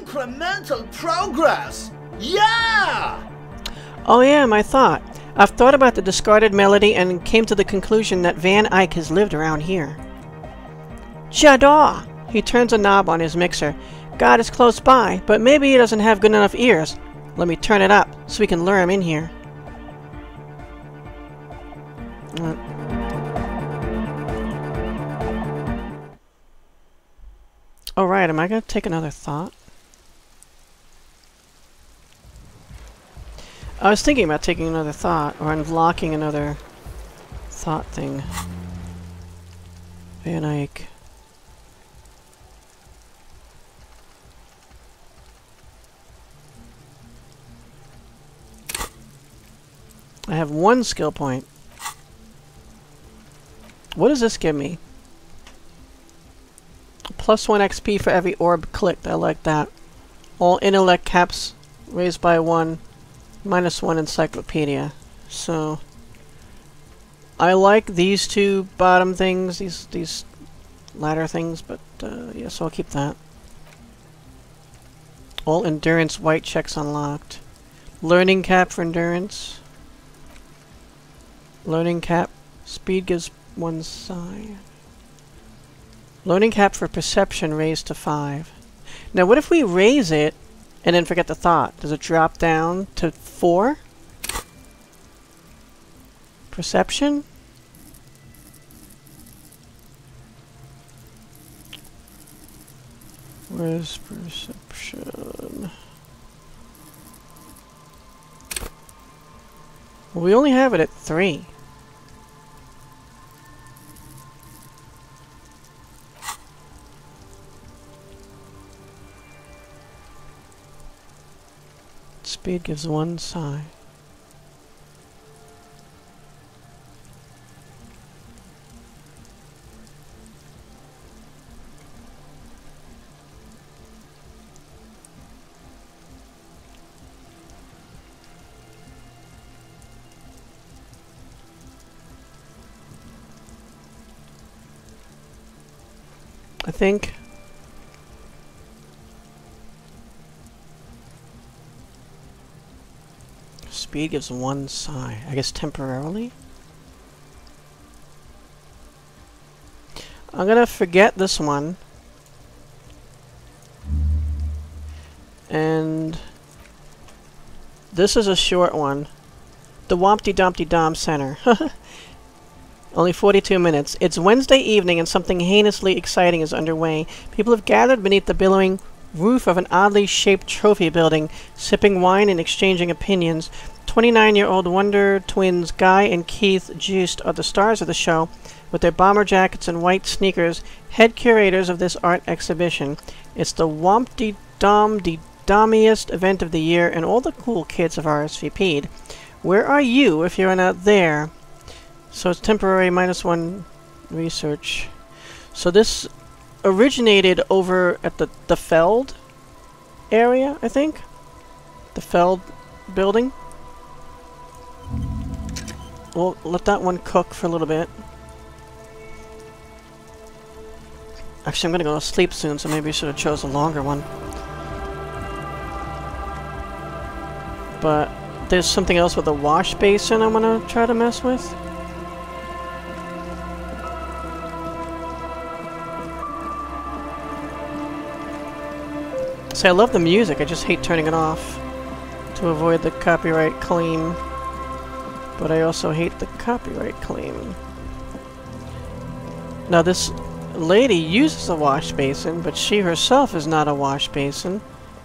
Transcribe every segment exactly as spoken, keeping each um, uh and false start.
Incremental progress! Yeah! Oh yeah, my thought. I've thought about the discarded melody and came to the conclusion that Van Eyck has lived around here. Jada! He turns a knob on his mixer. God is close by, but maybe he doesn't have good enough ears. Let me turn it up, so we can lure him in here. Uh. Alright, am I gonna take another thought? I was thinking about taking another thought, or unlocking another thought thing. Van Eyck. I have one skill point. What does this give me? Plus one X P for every orb clicked. I like that. All intellect caps raised by one. Minus one encyclopedia. So I like these two bottom things, these these ladder things, but uh, yeah, so I'll keep that. All endurance white checks unlocked. Learning cap for endurance. Learning cap. Speed gives one side. Learning cap for perception raised to five. Now what if we raise it and then forget the thought? Does it drop down to four? Perception? Where's perception? Well, we only have it at three. Speed gives one side. I think speed gives one side. I guess temporarily. I'm gonna forget this one. And this is a short one. The Wompty Dumpty Dom Center. Only forty-two minutes. It's Wednesday evening and something heinously exciting is underway. People have gathered beneath the billowing roof of an oddly shaped trophy building, sipping wine and exchanging opinions. twenty-nine-year-old Wonder Twins Guy and Keith Joost are the stars of the show, with their bomber jackets and white sneakers, head curators of this art exhibition. It's the Wompty Dom de Dommiest event of the year, and all the cool kids have R S V P'd. Where are you if you're not there? So it's temporary minus one research. So this originated over at the, the Feld area, I think? The Feld building. We'll let that one cook for a little bit. Actually, I'm gonna go to sleep soon, so maybe I should have chose a longer one. But there's something else with a wash basin I wanna try to mess with. See, I love the music, I just hate turning it off to avoid the copyright claim. But I also hate the copyright claim. Now this lady uses a wash basin, but she herself is not a wash basin.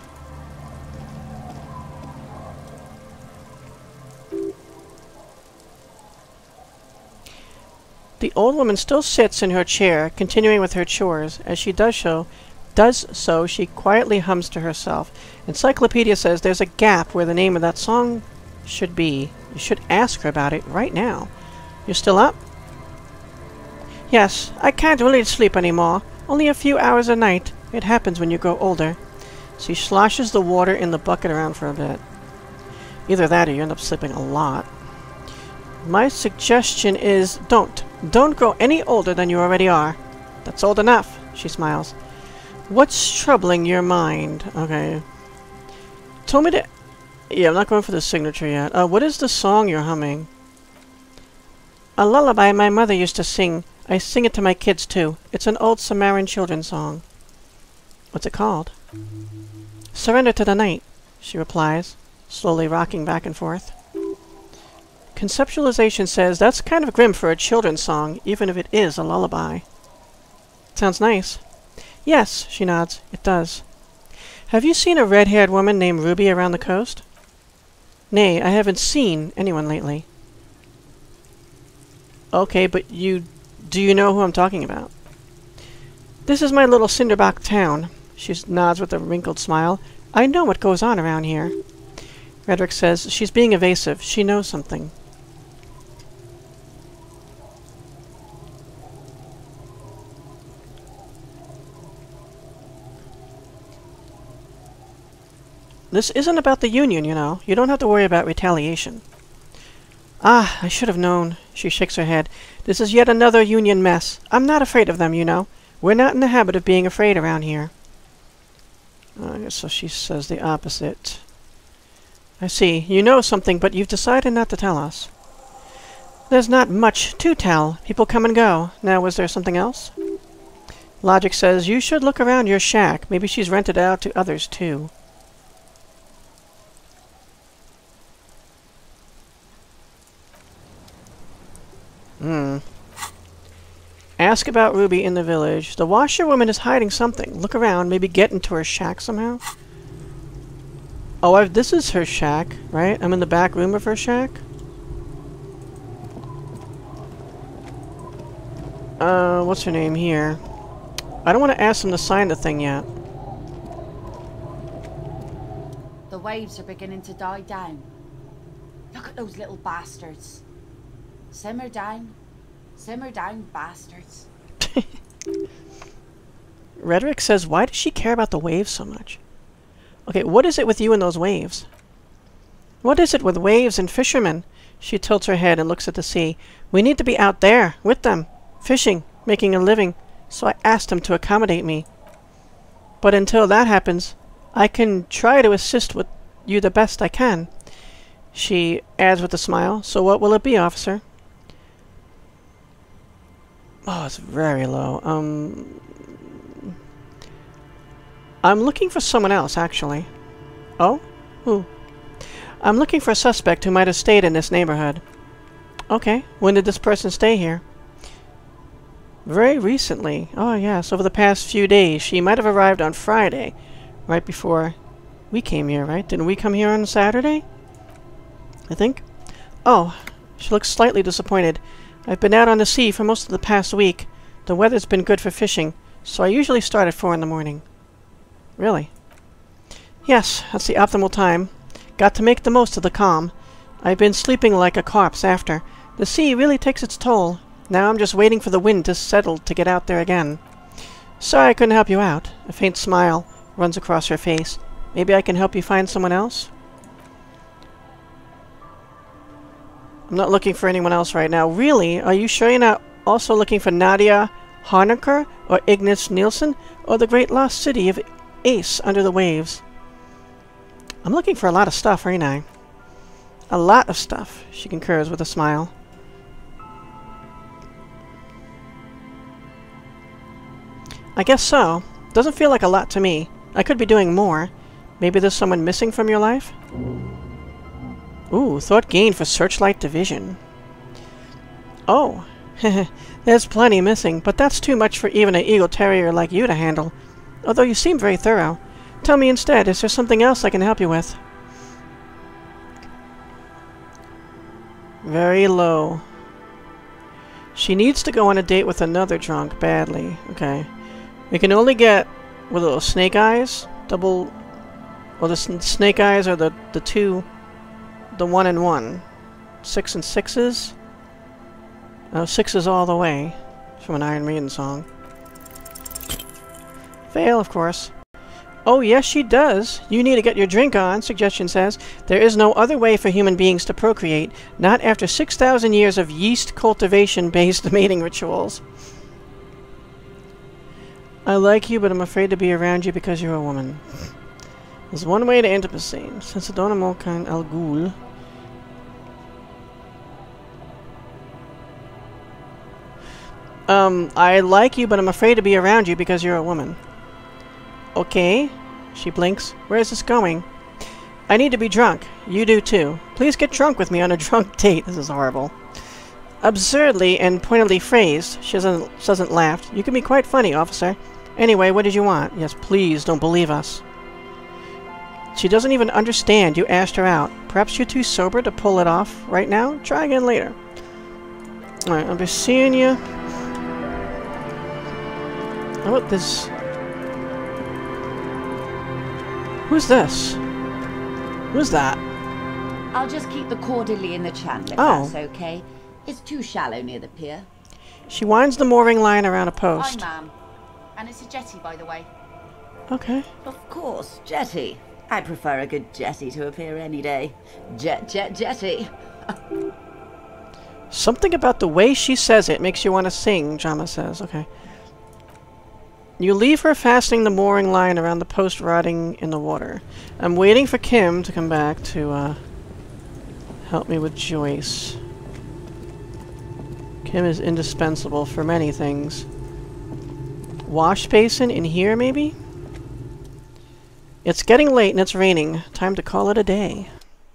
The old woman still sits in her chair, continuing with her chores. As she does so, does so, she quietly hums to herself. Encyclopedia says there's a gap where the name of that song should be. You should ask her about it right now. You still up? Yes, I can't really sleep anymore. Only a few hours a night. It happens when you grow older. She sloshes the water in the bucket around for a bit. Either that or you end up sleeping a lot. My suggestion is don't. Don't grow any older than you already are. That's old enough, she smiles. What's troubling your mind? Okay. Told me to... Yeah, I'm not going for the signature yet. Uh, what is the song you're humming? A lullaby my mother used to sing. I sing it to my kids, too. It's an old Samaritan children's song. What's it called? Surrender to the night, she replies, slowly rocking back and forth. Conceptualization says that's kind of grim for a children's song, even if it is a lullaby. Sounds nice. Yes, she nods. It does. Have you seen a red-haired woman named Ruby around the coast? Nay, I haven't seen anyone lately. Okay, but you... do you know who I'm talking about? This is my little Cinderbox town. She nods with a wrinkled smile. I know what goes on around here. Redrick says she's being evasive. She knows something. This isn't about the Union, you know. You don't have to worry about retaliation. Ah, I should have known. She shakes her head. This is yet another Union mess. I'm not afraid of them, you know. We're not in the habit of being afraid around here. Uh, so she says the opposite. I see. You know something, but you've decided not to tell us. There's not much to tell. People come and go. Now, was there something else? Logic says you should look around your shack. Maybe she's rented out to others, too. Hmm. Ask about Ruby in the village. The washerwoman is hiding something. Look around. Maybe get into her shack somehow. Oh, I've, this is her shack, right? I'm in the back room of her shack. Uh, what's her name here? I don't want to ask them to sign the thing yet. The waves are beginning to die down. Look at those little bastards. Simmer down. Simmer down, bastards. Redrick says, why does she care about the waves so much? Okay, what is it with you and those waves? What is it with waves and fishermen? She tilts her head and looks at the sea. We need to be out there, with them, fishing, making a living, so I asked them to accommodate me. But until that happens, I can try to assist with you the best I can. She adds with a smile, so what will it be, officer? Oh, it's very low. Um, I'm looking for someone else, actually. Oh? Who? I'm looking for a suspect who might have stayed in this neighborhood. Okay. When did this person stay here? Very recently. Oh, yes. Over the past few days. She might have arrived on Friday. Right before we came here, right? Didn't we come here on Saturday? I think. Oh. She looks slightly disappointed. I've been out on the sea for most of the past week. The weather's been good for fishing, so I usually start at four in the morning. Really? Yes, that's the optimal time. Got to make the most of the calm. I've been sleeping like a corpse after. The sea really takes its toll. Now I'm just waiting for the wind to settle to get out there again. Sorry I couldn't help you out. A faint smile runs across her face. Maybe I can help you find someone else? I'm not looking for anyone else right now. Really? Are you sure you're not also looking for Nadia Harnacker or Ignis Nielsen or the great lost city of Ace under the waves? I'm looking for a lot of stuff, ain't I? A lot of stuff, she concurs with a smile. I guess so. Doesn't feel like a lot to me. I could be doing more. Maybe there's someone missing from your life? Ooh, thought gained for Searchlight Division. Oh, there's plenty missing, but that's too much for even an Eagle Terrier like you to handle. Although you seem very thorough. Tell me instead, is there something else I can help you with? Very low. She needs to go on a date with another drunk badly. Okay. We can only get with little snake eyes. Double... Well, the sn snake eyes are the, the two... The one and one. Six and sixes? Oh, sixes all the way. From an Iron Maiden song. Fail, of course. Oh, yes, she does. You need to get your drink on, suggestion says. There is no other way for human beings to procreate, not after six thousand years of yeast cultivation-based mating rituals. I like you, but I'm afraid to be around you because you're a woman. There's one way to intimacy. Since I don't am all kind al ghul. Um, I like you, but I'm afraid to be around you because you're a woman. Okay. She blinks. Where is this going? I need to be drunk. You do too. Please get drunk with me on a drunk date. This is horrible. Absurdly and pointedly phrased. She doesn't, doesn't laugh. You can be quite funny, officer. Anyway, what did you want? Yes, please, don't believe us. She doesn't even understand you asked her out. Perhaps you're too sober to pull it off right now? Try again later. Alright, I'll be seeing you. How about this? Who's this? Who's that? I'll just keep the cordially in the channel if Oh. that's okay. It's too shallow near the pier. She winds the mooring line around a post. Hi, ma'am. And it's a jetty, by the way. Okay. Of course, jetty. I prefer a good jetty to appear any day. Jet, jet, jetty. Something about the way she says it makes you want to sing, Jama says. Okay. You leave her fastening the mooring line around the post rotting in the water. I'm waiting for Kim to come back to uh, help me with Joyce. Kim is indispensable for many things. Wash basin in here, maybe? It's getting late and it's raining. Time to call it a day.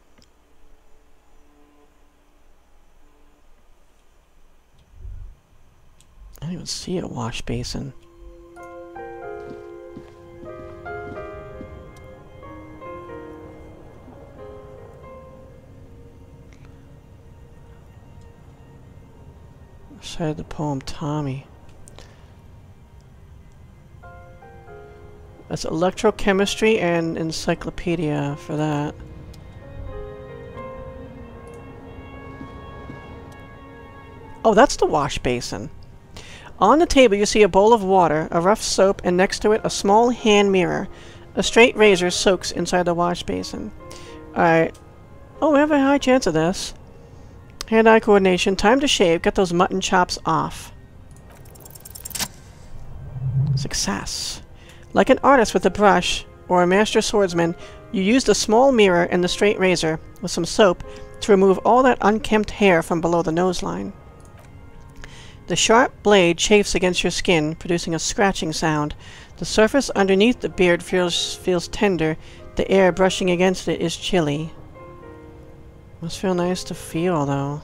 I don't even see a wash basin. Side of the poem Tommy. That's electrochemistry and encyclopedia for that. Oh, that's the wash basin. On the table you see a bowl of water, a rough soap, and next to it a small hand mirror. A straight razor soaks inside the wash basin. Alright. Oh, we have a high chance of this. Hand-eye coordination. Time to shave. Get those mutton chops off. Success. Like an artist with a brush, or a master swordsman, you use the small mirror and the straight razor, with some soap, to remove all that unkempt hair from below the nose line. The sharp blade chafes against your skin, producing a scratching sound. The surface underneath the beard feels, feels tender. The air brushing against it is chilly. Must feel nice to feel, though.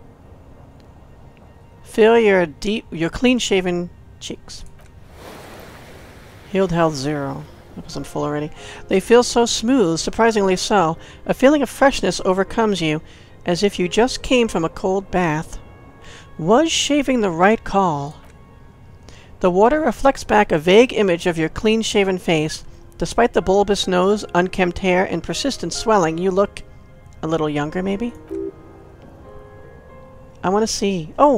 Feel your deep, your clean-shaven cheeks. Healed health zero. Because I'm full already. They feel so smooth, surprisingly so. A feeling of freshness overcomes you, as if you just came from a cold bath. Was shaving the right call? The water reflects back a vague image of your clean-shaven face. Despite the bulbous nose, unkempt hair, and persistent swelling, you look a little younger, maybe? I want to see. Oh!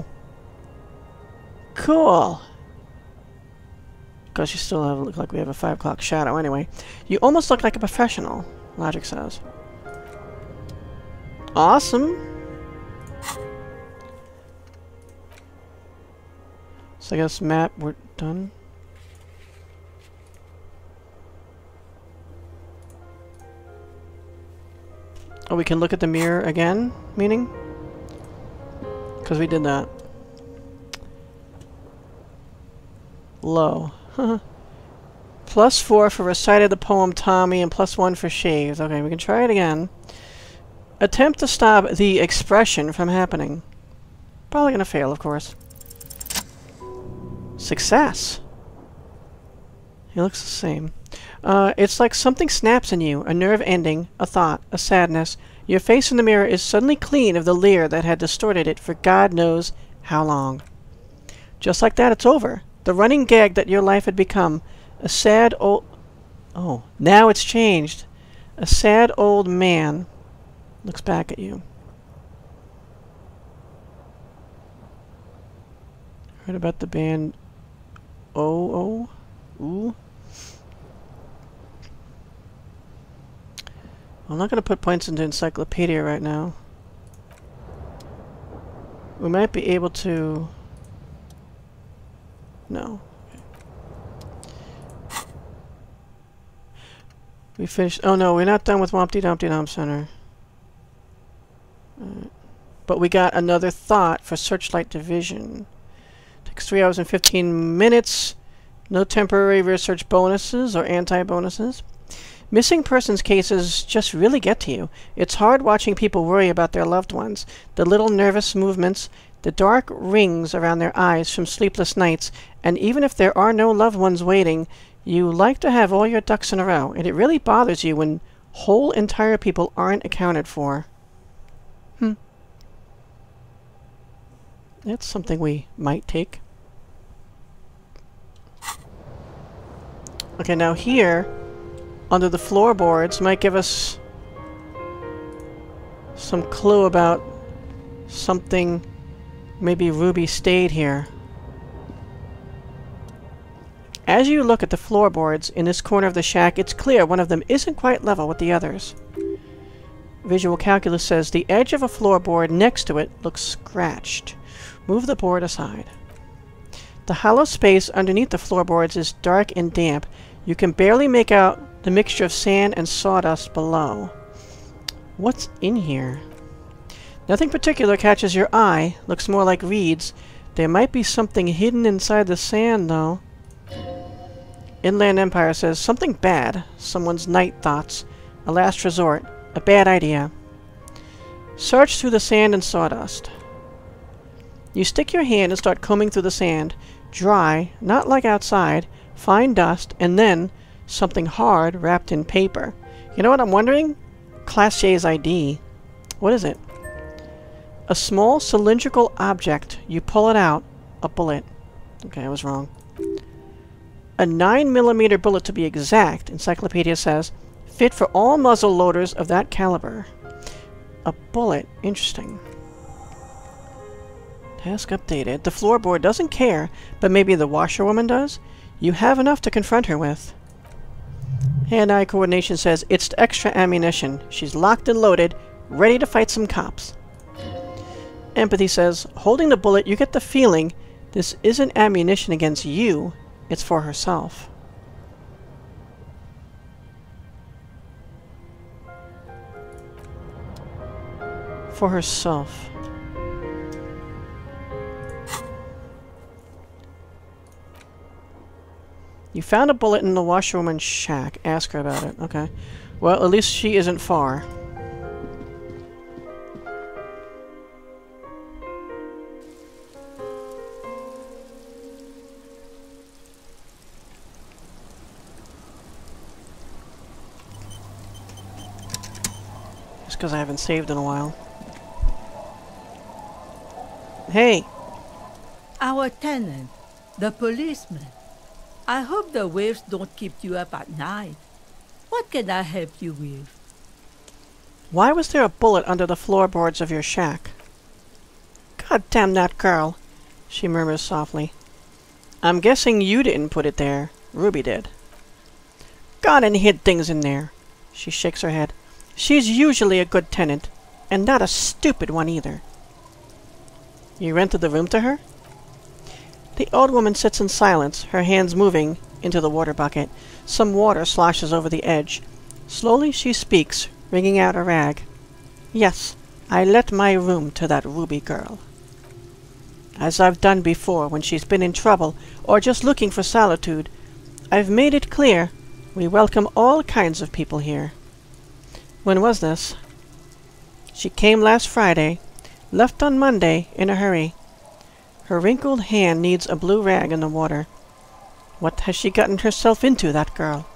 Cool! Because you still have, look like we have a five o'clock shadow anyway. You almost look like a professional, Logic says. Awesome! So I guess map, we're done. Oh, we can look at the mirror again, meaning? Because we did that. Low. Plus four for recited the poem Tommy and plus one for shaves. Okay, we can try it again. Attempt to stop the expression from happening. Probably gonna fail, of course. Success! He looks the same. Uh, it's like something snaps in you, a nerve ending, a thought, a sadness. Your face in the mirror is suddenly clean of the leer that had distorted it for God knows how long. Just like that, it's over. The running gag that your life had become. A sad old... Oh, now it's changed. A sad old man looks back at you. Heard about the band... Oh, oh, ooh. I'm not going to put points into encyclopedia right now. We might be able to... No. We finished... Oh no, we're not done with Wompty Dumpty Dom Center. Uh, but we got another thought for Searchlight Division. Takes three hours and fifteen minutes. No temporary research bonuses or anti-bonuses. Missing persons cases just really get to you. It's hard watching people worry about their loved ones. The little nervous movements, the dark rings around their eyes from sleepless nights, and even if there are no loved ones waiting, you like to have all your ducks in a row, and it really bothers you when whole entire people aren't accounted for. Hmm. That's something we might take. Okay, now here, under the floorboards, might give us some clue about something. Maybe Ruby stayed here. As you look at the floorboards in this corner of the shack, it's clear one of them isn't quite level with the others. Visual Calculus says the edge of a floorboard next to it looks scratched. Move the board aside. The hollow space underneath the floorboards is dark and damp. You can barely make out the mixture of sand and sawdust below. What's in here? Nothing particular catches your eye. Looks more like reeds. There might be something hidden inside the sand, though. Inland Empire says something bad. Someone's night thoughts. A last resort. A bad idea. Search through the sand and sawdust. You stick your hand and start combing through the sand. Dry, not like outside. Fine dust, and then something hard wrapped in paper. You know what I'm wondering? Class J's I D. What is it? A small cylindrical object. You pull it out. A bullet. Okay, I was wrong. A nine millimeter bullet to be exact, Encyclopedia says. Fit for all muzzle loaders of that caliber. A bullet. Interesting. Task updated. The floorboard doesn't care, but maybe the washerwoman does? You have enough to confront her with. Hand-eye coordination says it's extra ammunition. She's locked and loaded, ready to fight some cops. Empathy says, holding the bullet, you get the feeling this isn't ammunition against you, it's for herself. For herself. You found a bullet in the washerwoman's shack. Ask her about it. Okay. Well, at least she isn't far. Just because I haven't saved in a while. Hey! Our tenant, the policeman. I hope the waves don't keep you up at night. What can I help you with? Why was there a bullet under the floorboards of your shack? God damn that girl, she murmurs softly. I'm guessing you didn't put it there. Ruby did. Gone and hid things in there. She shakes her head. She's usually a good tenant, and not a stupid one either. You rented the room to her? The old woman sits in silence, her hands moving into the water bucket. Some water sloshes over the edge. Slowly she speaks, wringing out a rag. Yes, I let my room to that Ruby girl. As I've done before when she's been in trouble or just looking for solitude. I've made it clear we welcome all kinds of people here. When was this? She came last Friday, left on Monday in a hurry. Her wrinkled hand needs a blue rag in the water. What has she gotten herself into, that girl?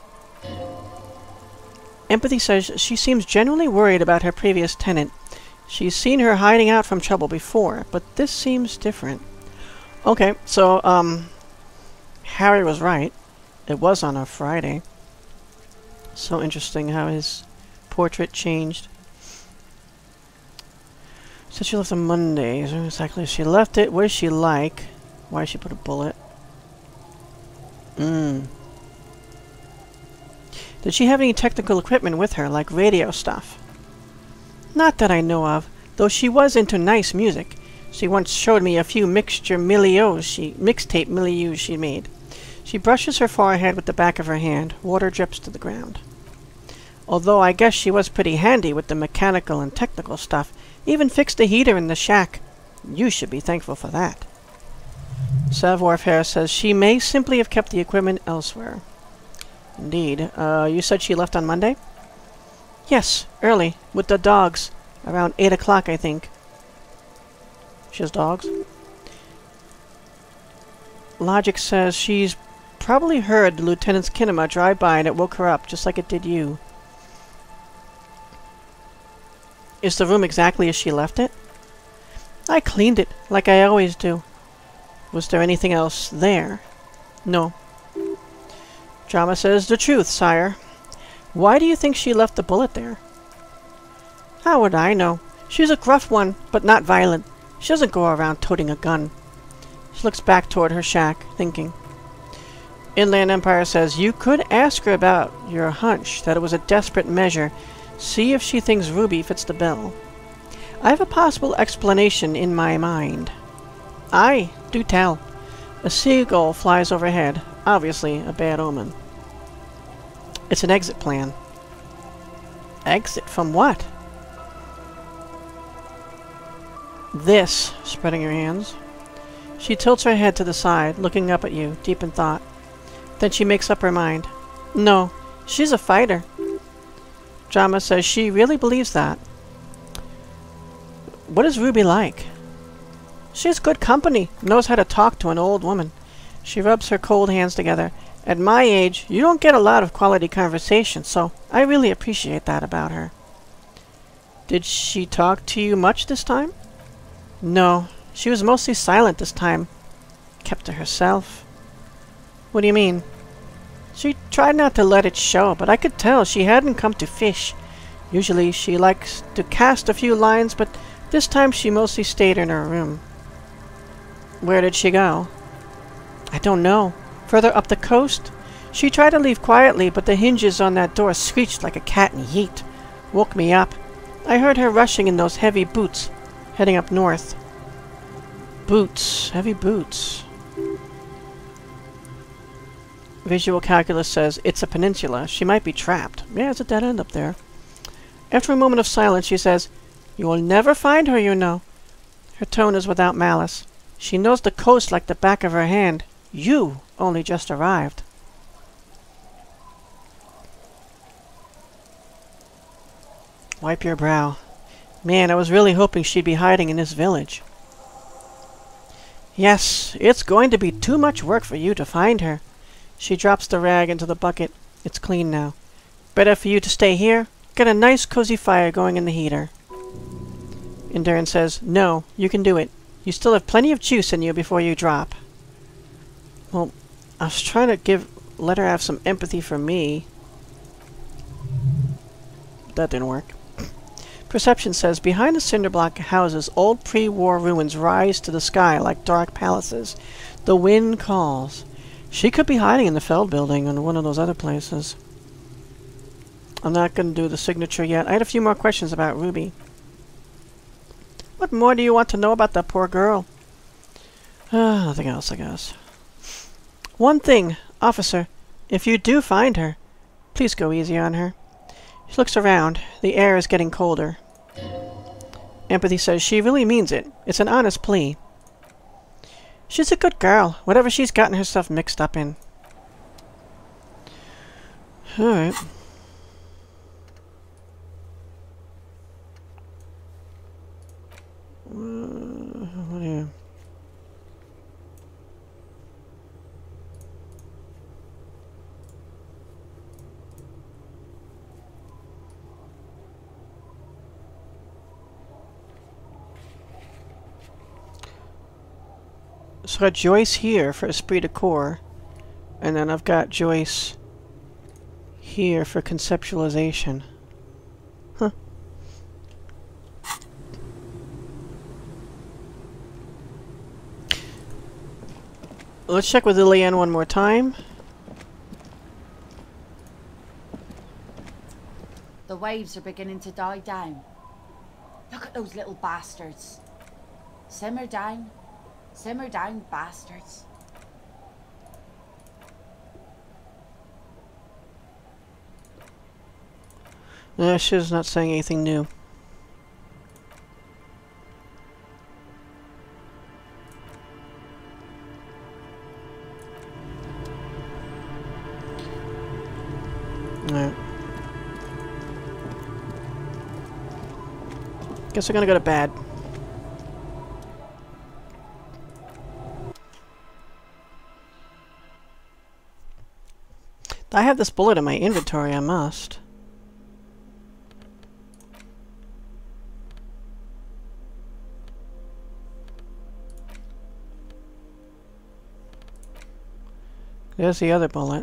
Empathy says she seems genuinely worried about her previous tenant. She's seen her hiding out from trouble before, but this seems different. Okay, so, um... Harry was right. It was on a Friday. So interesting how his portrait changed. So she left on Monday. So exactly, she left it. What does she like? Why did she put a bullet? Hmm. Did she have any technical equipment with her, like radio stuff? Not that I know of, though she was into nice music. She once showed me a few mixture milieux she mixtape milieux she made. She brushes her forehead with the back of her hand. Water drips to the ground. Although I guess she was pretty handy with the mechanical and technical stuff. Even fixed the heater in the shack. You should be thankful for that. Savoir-faire says she may simply have kept the equipment elsewhere. Indeed. Uh, you said she left on Monday? Yes, early, with the dogs. Around eight o'clock, I think. She has dogs? Logic says she's probably heard the Lieutenant's kinema drive by and it woke her up, just like it did you. Is the room exactly as she left it? I cleaned it, like I always do. Was there anything else there? No. Drama says the truth, sire. Why do you think she left the bullet there? How would I know? She's a gruff one, but not violent. She doesn't go around toting a gun. She looks back toward her shack, thinking. Inland Empire says you could ask her about your hunch that it was a desperate measure. See if she thinks Ruby fits the bill. I have a possible explanation in my mind. Aye, do tell. A seagull flies overhead. Obviously a bad omen. It's an exit plan. Exit from what? This, spreading her hands. She tilts her head to the side, looking up at you, deep in thought. Then she makes up her mind. No, she's a fighter. Drama says she really believes that. What is Ruby like? She's good company, knows how to talk to an old woman. She rubs her cold hands together. At my age, you don't get a lot of quality conversation, so I really appreciate that about her. Did she talk to you much this time? No, she was mostly silent this time. Kept to herself. What do you mean? She tried not to let it show, but I could tell she hadn't come to fish. Usually she likes to cast a few lines, but this time she mostly stayed in her room. Where did she go? I don't know. Further up the coast? She tried to leave quietly, but the hinges on that door screeched like a cat in heat. Woke me up. I heard her rushing in those heavy boots, heading up north. Boots. Heavy boots. Visual Calculus says it's a peninsula. She might be trapped. Yeah, it's a dead end up there. After a moment of silence, she says, You will never find her, you know. Her tone is without malice. She knows the coast like the back of her hand. You only just arrived. Wipe your brow. Man, I was really hoping she'd be hiding in this village. Yes, it's going to be too much work for you to find her. She drops the rag into the bucket. It's clean now. Better for you to stay here. Get a nice cozy fire going in the heater. Endurin says, No, you can do it. You still have plenty of juice in you before you drop. Well, I was trying to give, let her have some empathy for me. That didn't work. Perception says, behind the cinderblock houses, old pre-war ruins rise to the sky like dark palaces. The wind calls. She could be hiding in the Feld building or one of those other places. I'm not going to do the signature yet. I had a few more questions about Ruby. What more do you want to know about that poor girl? Uh, nothing else, I guess. One thing, officer. If you do find her, please go easy on her. She looks around. The air is getting colder. Empathy says she really means it. It's an honest plea. She's a good girl, whatever she's gotten herself mixed up in. Alright. Uh, what do you... So I got Joyce here for Esprit de Corps, and then I've got Joyce here for conceptualization. Huh. Let's check with Lillian one more time. The waves are beginning to die down. Look at those little bastards. Simmer down. Simmer down, bastards. Uh, she's not saying anything new. Alright. Guess we're gonna go to bed. I have this bullet in my inventory, I must. There's the other bullet.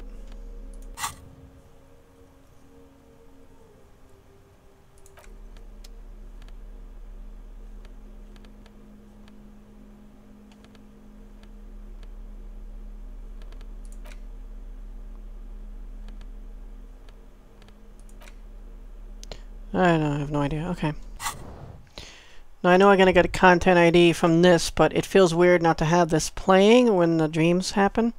I don't I have no idea. Okay. Now I know I'm gonna get a content I D from this, but it feels weird not to have this playing when the dreams happen.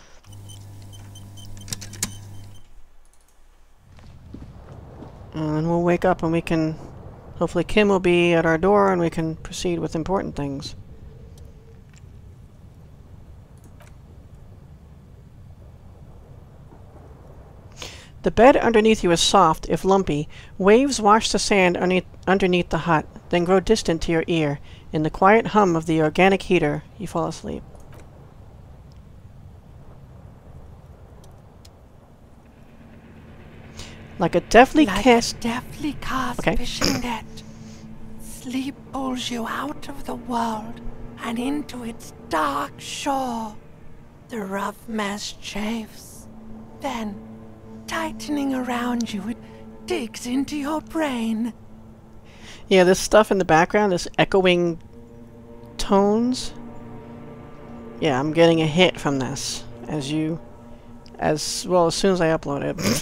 And then we'll wake up and we can... Hopefully Kim will be at our door and we can proceed with important things. The bed underneath you is soft, if lumpy. Waves wash the sand underneath, underneath the hut, then grow distant to your ear. In the quiet hum of the organic heater, you fall asleep. Like a deftly like cast... a deftly cast Okay. fishing net. Sleep pulls you out of the world and into its dark shore. The rough mesh chafes. Then, tightening around you, it digs into your brain. Yeah, this stuff in the background, this echoing tones. Yeah, I'm getting a hit from this. As you... As... Well, as soon as I upload it.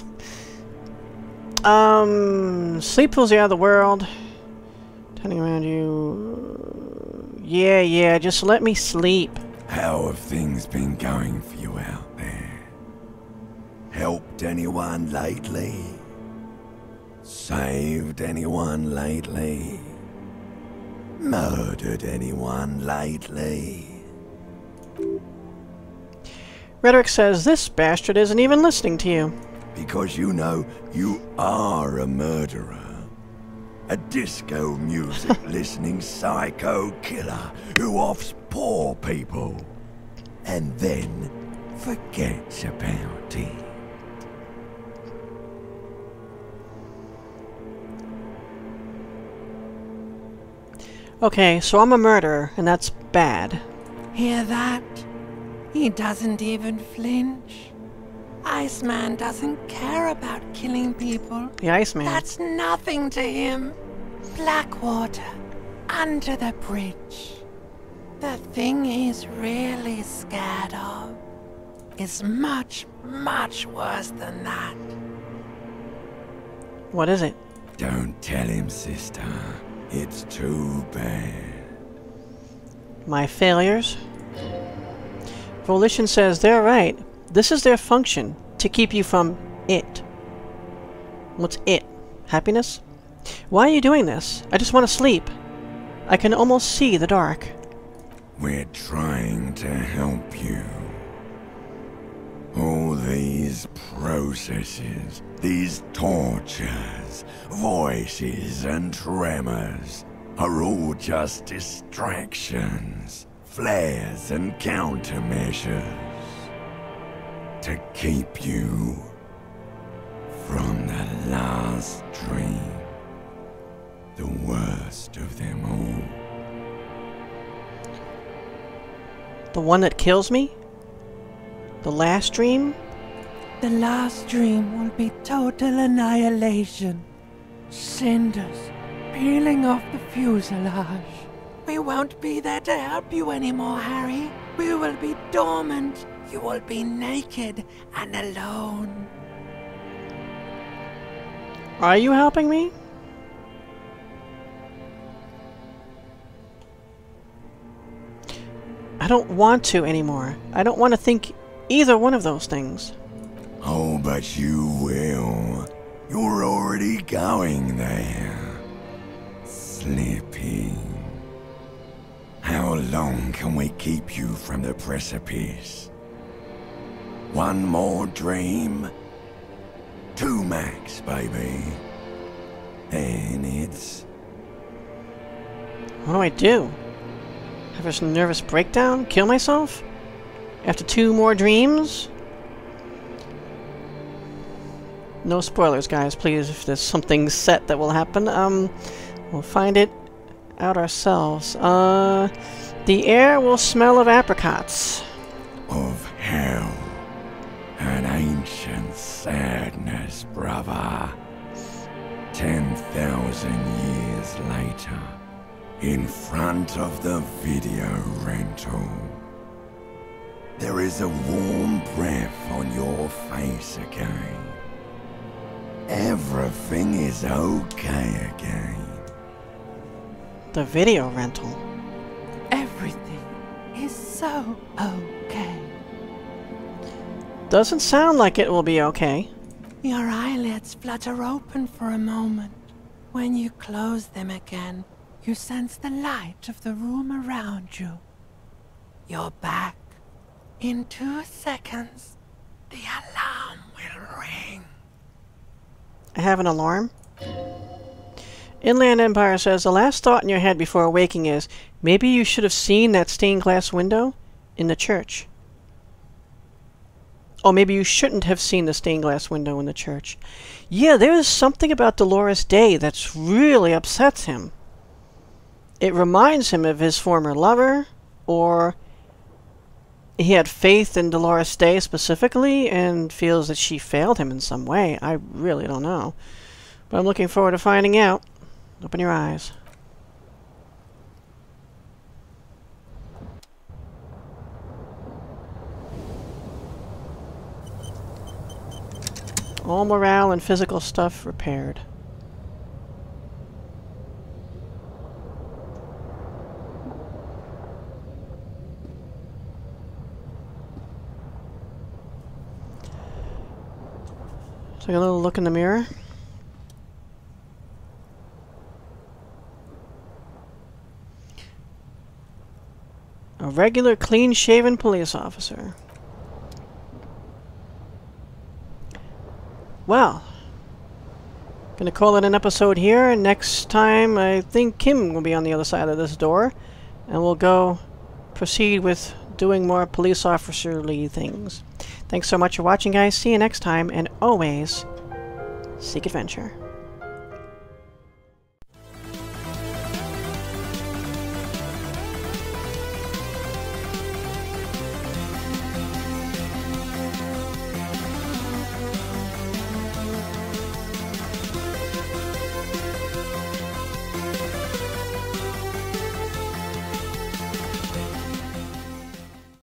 um... Sleep pulls you out of the world. Turning around you... Yeah, yeah, just let me sleep. How have things been going for you out there? Helped anyone lately? Saved anyone lately? Murdered anyone lately? Rhetoric says this bastard isn't even listening to you. Because you know you are a murderer. A disco music listening psycho killer who offs poor people and then forgets about it. Okay, so I'm a murderer, and that's bad. Hear that? He doesn't even flinch. Iceman doesn't care about killing people. The Iceman. That's nothing to him. Blackwater, under the bridge. The thing he's really scared of is much, much worse than that. What is it? Don't tell him, sister. It's too bad. My failures? Volition says they're right. This is their function, to keep you from it. What's it? Happiness? Why are you doing this? I just want to sleep. I can almost see the dark. We're trying to help you. All these processes, these tortures, voices and tremors are all just distractions, flares and countermeasures to keep you from the last dream, the worst of them all. The one that kills me? The last dream? The last dream will be total annihilation. Cinders peeling off the fuselage. We won't be there to help you anymore, Harry. We will be dormant. You will be naked and alone. Are you helping me? I don't want to anymore. I don't want to think either one of those things. Oh, but you will. You're already going there, Slipping. How long can we keep you from the precipice? One more dream? Two max, baby. Then it's... What do I do? Have a nervous breakdown? Kill myself? After two more dreams? No spoilers, guys, please. If there's something set that will happen, um, we'll find it out ourselves. Uh, the air will smell of apricots. Of hell. An ancient sadness, brother. Ten thousand years later, in front of the video rental, there is a warm breath on your face again. Everything is okay again. The video rental. Everything is so okay. Doesn't sound like it will be okay. Your eyelids flutter open for a moment. When you close them again, you sense the light of the room around you. You're back. In two seconds, the alarm will ring. I have an alarm. Inland Empire says, the last thought in your head before waking is, maybe you should have seen that stained glass window in the church. Or maybe you shouldn't have seen the stained glass window in the church. Yeah, there's something about Dolores Day that's really upsets him. It reminds him of his former lover, or he had faith in Dolores Day specifically and feels that she failed him in some way. I really don't know. But I'm looking forward to finding out. Open your eyes. All morale and physical stuff repaired. Take a little look in the mirror. A regular, clean-shaven police officer. Well, gonna call it an episode here. Next time, I think Kim will be on the other side of this door, and we'll go proceed with doing more police officerly things. Thanks so much for watching, guys. See you next time, and always seek adventure.